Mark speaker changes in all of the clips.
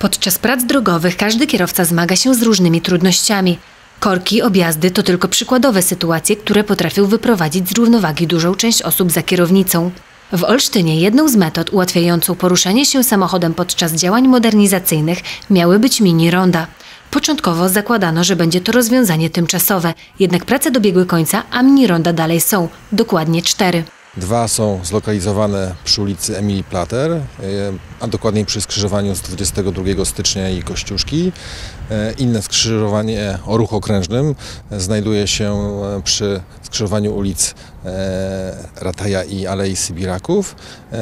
Speaker 1: Podczas prac drogowych każdy kierowca zmaga się z różnymi trudnościami. Korki, objazdy to tylko przykładowe sytuacje, które potrafią wyprowadzić z równowagi dużą część osób za kierownicą. W Olsztynie jedną z metod ułatwiającą poruszanie się samochodem podczas działań modernizacyjnych miały być mini-ronda. Początkowo zakładano, że będzie to rozwiązanie tymczasowe, jednak prace dobiegły końca, a mini-ronda dalej są, dokładnie 4.
Speaker 2: 2 są zlokalizowane przy ulicy Emilii Plater, a dokładniej przy skrzyżowaniu z 22 stycznia i Kościuszki. Inne skrzyżowanie o ruchu okrężnym znajduje się przy skrzyżowaniu ulic Rataja i Alei Sybiraków,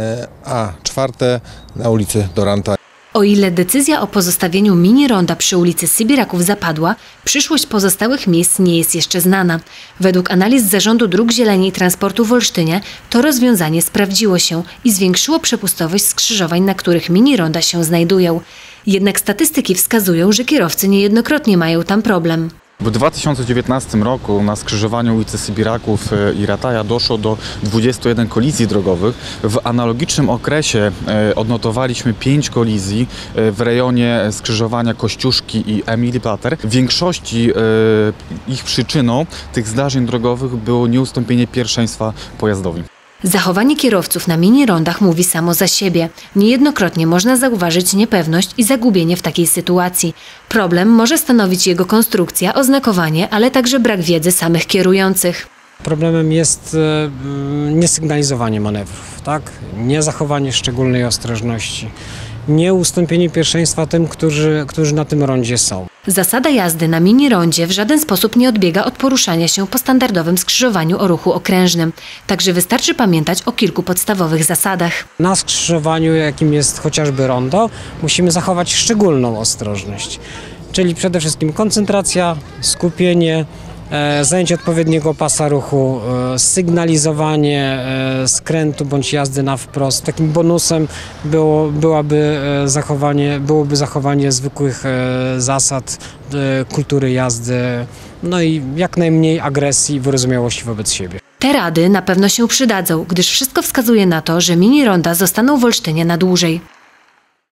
Speaker 2: a 4 na ulicy Doranta.
Speaker 1: O ile decyzja o pozostawieniu mini-ronda przy ulicy Sybiraków zapadła, przyszłość pozostałych miejsc nie jest jeszcze znana. Według analiz Zarządu Dróg Zieleni i Transportu w Olsztynie to rozwiązanie sprawdziło się i zwiększyło przepustowość skrzyżowań, na których mini-ronda się znajdują. Jednak statystyki wskazują, że kierowcy niejednokrotnie mają tam problem.
Speaker 3: W 2019 roku na skrzyżowaniu ulicy Sybiraków i Rataja doszło do 21 kolizji drogowych. W analogicznym okresie odnotowaliśmy 5 kolizji w rejonie skrzyżowania Kościuszki i Emilii Plater. W większości ich przyczyną tych zdarzeń drogowych było nieustąpienie pierwszeństwa pojazdowi.
Speaker 1: Zachowanie kierowców na mini-rondach mówi samo za siebie. Niejednokrotnie można zauważyć niepewność i zagubienie w takiej sytuacji. Problem może stanowić jego konstrukcja, oznakowanie, ale także brak wiedzy samych kierujących.
Speaker 4: Problemem jest niesygnalizowanie manewrów, tak? Niezachowanie szczególnej ostrożności, nieustąpienie pierwszeństwa tym, którzy na tym rondzie są.
Speaker 1: Zasada jazdy na mini-rondzie w żaden sposób nie odbiega od poruszania się po standardowym skrzyżowaniu o ruchu okrężnym. Także wystarczy pamiętać o kilku podstawowych zasadach.
Speaker 4: Na skrzyżowaniu, jakim jest chociażby rondo, musimy zachować szczególną ostrożność. Czyli przede wszystkim koncentracja, skupienie, zajęcie odpowiedniego pasa ruchu, sygnalizowanie skrętu bądź jazdy na wprost. Takim bonusem byłoby zachowanie zwykłych zasad kultury jazdy, no i jak najmniej agresji i wyrozumiałości wobec siebie.
Speaker 1: Te rady na pewno się przydadzą, gdyż wszystko wskazuje na to, że mini-ronda zostaną w Olsztynie na dłużej.